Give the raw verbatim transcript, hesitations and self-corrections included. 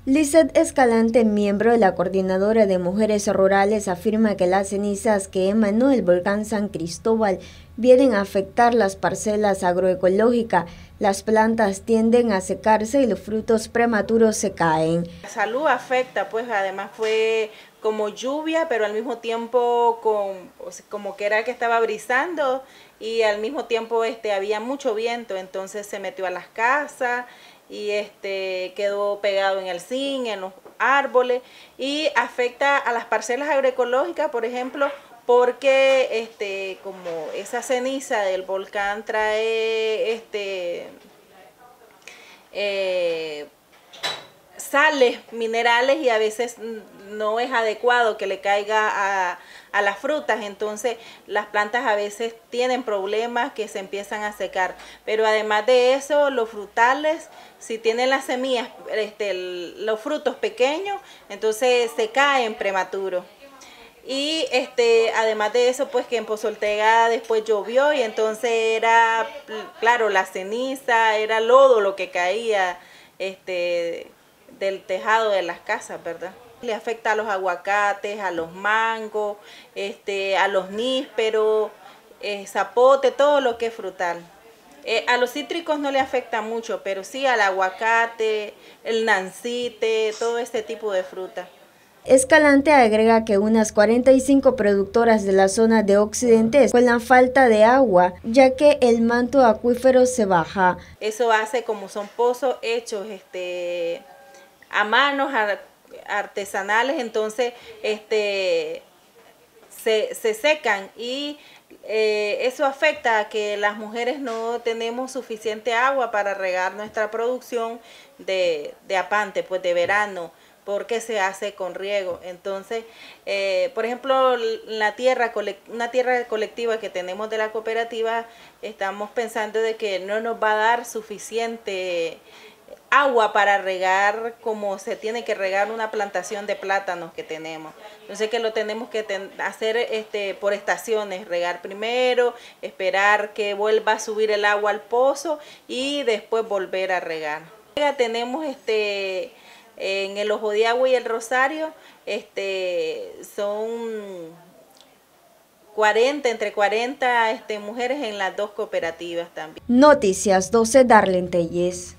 Lizeth Escalante, miembro de la Coordinadora de Mujeres Rurales, afirma que las cenizas que emanó el volcán San Cristóbal vienen a afectar las parcelas agroecológicas. Las plantas tienden a secarse y los frutos prematuros se caen. La salud afecta, pues además fue como lluvia, pero al mismo tiempo con, o sea, como que era que estaba brisando y al mismo tiempo este, había mucho viento, entonces se metió a las casas y este quedó pegado en el zinc, en los árboles, y afecta a las parcelas agroecológicas, por ejemplo, porque este como esa ceniza del volcán trae este eh, sales minerales y a veces no es adecuado que le caiga a, a las frutas, entonces las plantas a veces tienen problemas que se empiezan a secar, pero además de eso los frutales, si tienen las semillas, este, los frutos pequeños, entonces se caen prematuros. Y este, además de eso, pues que en Pozo Ortega después llovió y entonces era, claro, la ceniza, era lodo lo que caía este, del tejado de las casas, ¿verdad? Le afecta a los aguacates, a los mangos, este, a los nísperos, eh, zapote, todo lo que es frutal. Eh, a los cítricos no le afecta mucho, pero sí al aguacate, el nancite, todo este tipo de fruta. Escalante agrega que unas cuarenta y cinco productoras de la zona de Occidente con la falta de agua, ya que el manto acuífero se baja. Eso hace como son pozos hechos este, a manos artesanales, entonces este, se, se secan y eh, eso afecta a que las mujeres no tenemos suficiente agua para regar nuestra producción de, de apante, pues de verano, porque se hace con riego. Entonces, eh, por ejemplo, la tierra, una tierra colectiva que tenemos de la cooperativa, estamos pensando de que no nos va a dar suficiente agua para regar como se tiene que regar una plantación de plátanos que tenemos. Entonces que lo tenemos que hacer este, por estaciones, regar primero, esperar que vuelva a subir el agua al pozo y después volver a regar. Tenemos este... en el Ojo de Agua y el Rosario, este, son cuarenta, entre cuarenta este, mujeres en las dos cooperativas también. Noticias doce, Darlene Telles.